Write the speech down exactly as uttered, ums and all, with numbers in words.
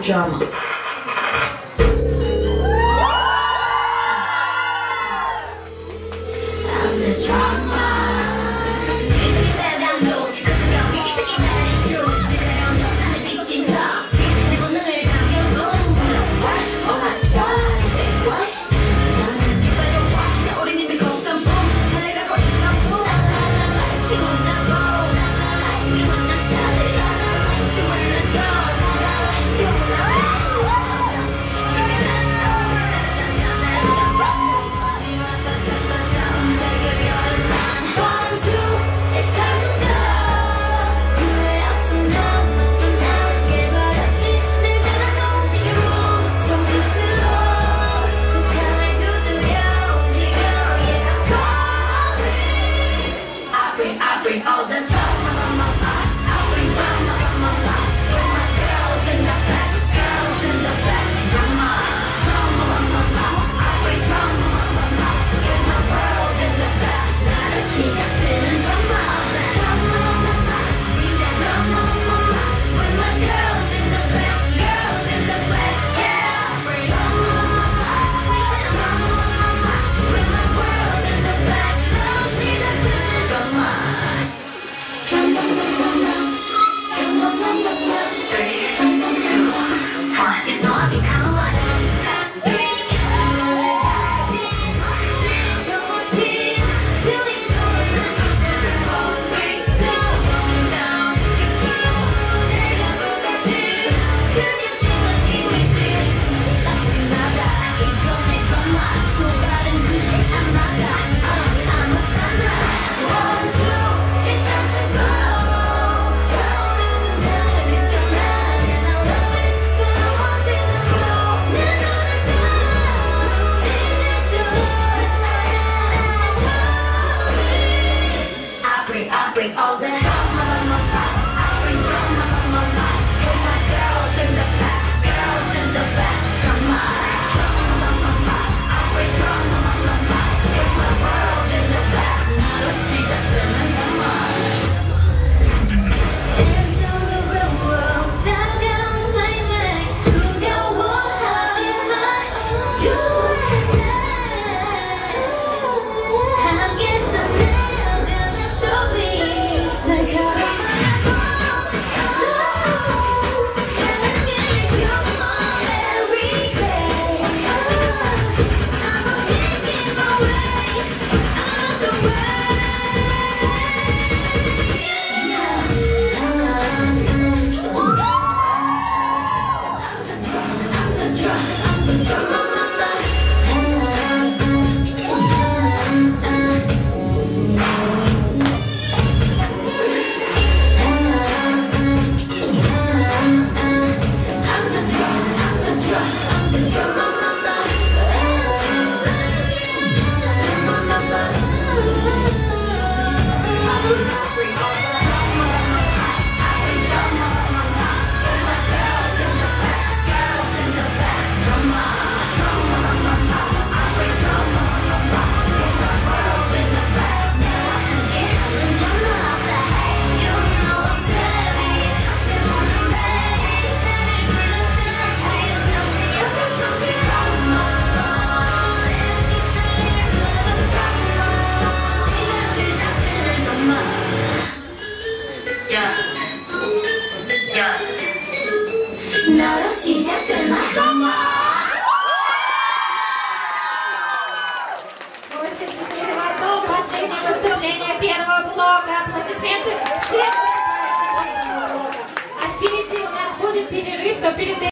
drama. I'm the drama. I bring all the drama on my life. I bring drama on my life. With my girls in the back, girls in the back. Drama, drama on my life. I bring drama on my life. With my girls in the back. 나를 시작되는 drama. Drama on my life. Drama on my life. With my girls in the back, girls in the back. Yeah, I bring drama on my life. Drama on my life. With my girls in the back. 나를 시작되는 drama. I bring all the drama on my life. I bring drama on my life. With my girls in the back, girls in the back. Drama, drama on my life. I bring drama on my life. With my girls in the back. 나로 시작되는 drama. Into the real world, 다가온 climax. 두려워하지마. You and I. 함께서 내려가는 story. 나로 시작되는 drama. Вот теперь во рту последнее выступление первого блока. Аплодисменты всем выступающим этого блока. А впереди у нас будет перерыв, но перед этим